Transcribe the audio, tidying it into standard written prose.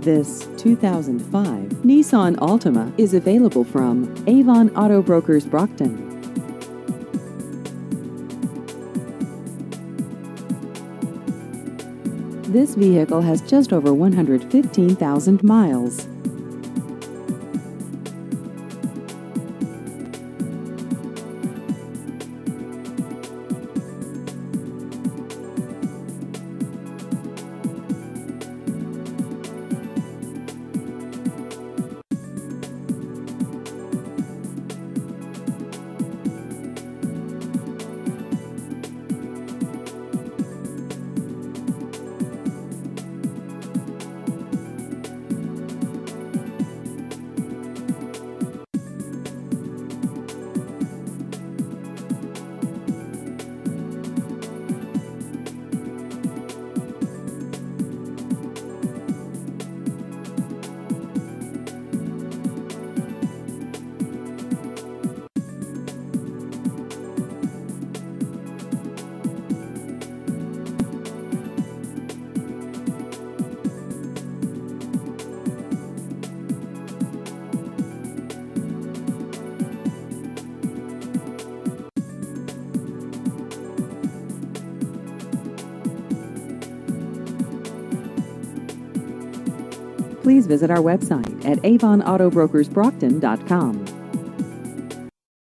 This 2005 Nissan Altima is available from Avon Auto Brokers Brockton. This vehicle has just over 115,000 miles. Please visit our website at avonautobrokersbrockton.com.